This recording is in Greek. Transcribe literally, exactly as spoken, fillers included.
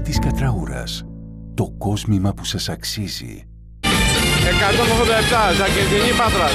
της Κατραούρας. Το κόσμημα που σας αξίζει. εκατόν ογδόντα επτά, Ζακεντινή Πάτρας.